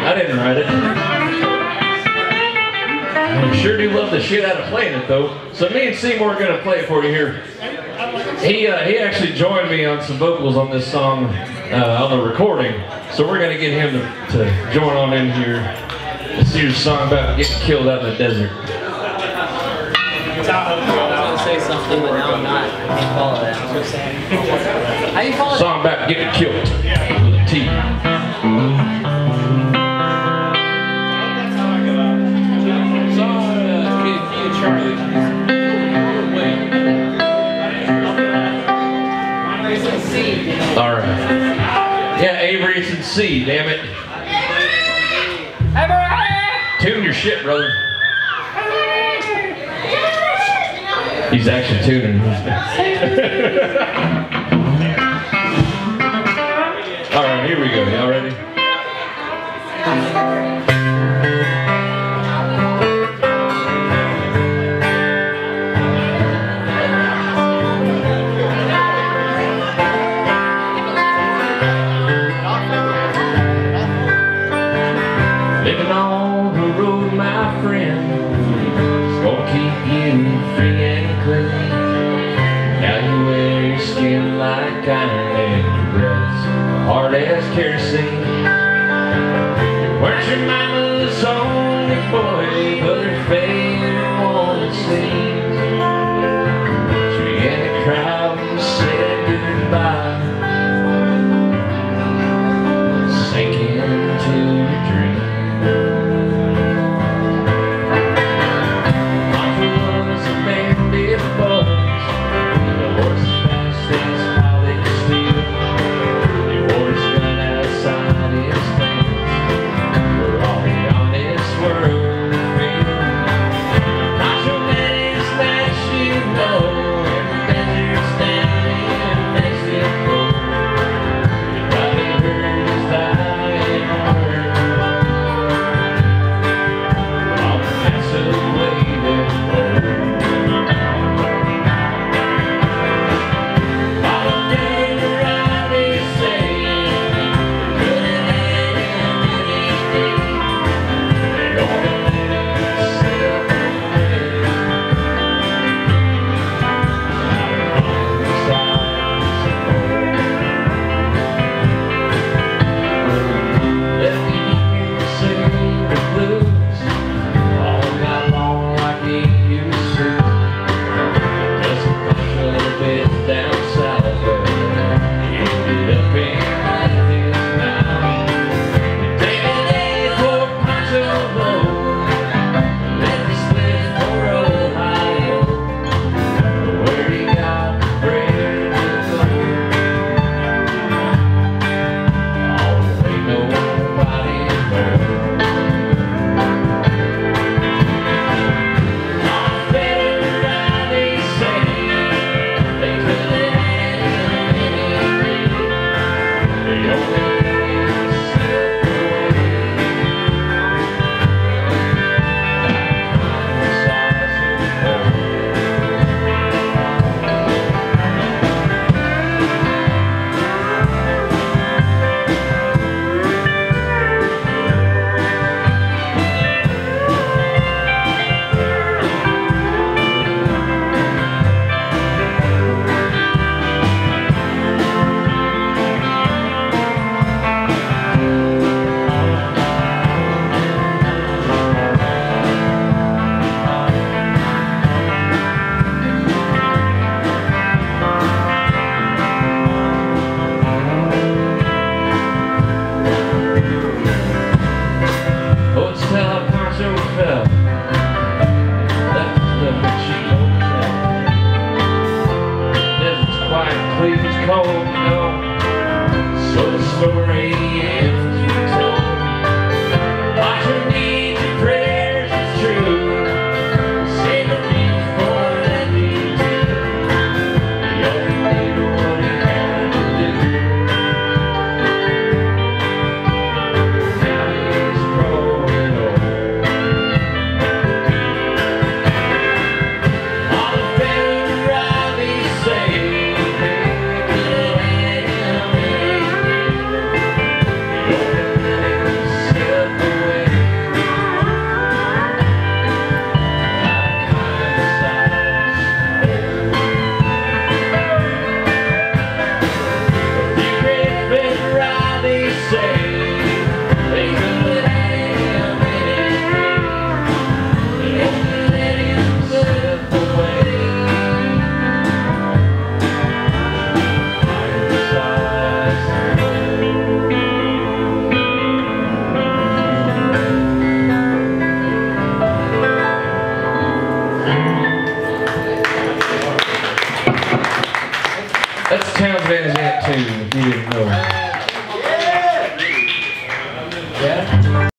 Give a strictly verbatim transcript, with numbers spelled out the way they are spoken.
I didn't write it. I sure do love the shit out of playing it though. So me and Seymore are gonna play it for you here. He uh, he actually joined me on some vocals on this song uh, on the recording. So we're gonna get him to, to join on in here. This here's a song about getting killed out in the desert. I was gonna say something, but now I'm not. I can't follow that. I was gonna say. How do you follow that? Song about getting killed with a T. Alright. Yeah, Avery, it's in C, damn it. Avery! Tune your shit, brother. He's actually tuning. Alright, here we go. Y'all ready? Living on the road, my friend, it's gonna keep you free and clean. Now you wear your skin like iron and your breath's hard as kerosene. You weren't your mama's only boy, but her favorite one it seems. She in the crowd and said goodbye, sinking into your dream. Townes Van Zant too, if you didn't know. Yeah.